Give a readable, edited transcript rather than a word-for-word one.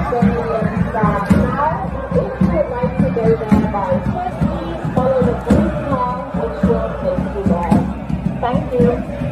Brilliant start. Now, if you would like to go down by foot, please follow the blue line, which will take you there. Thank you.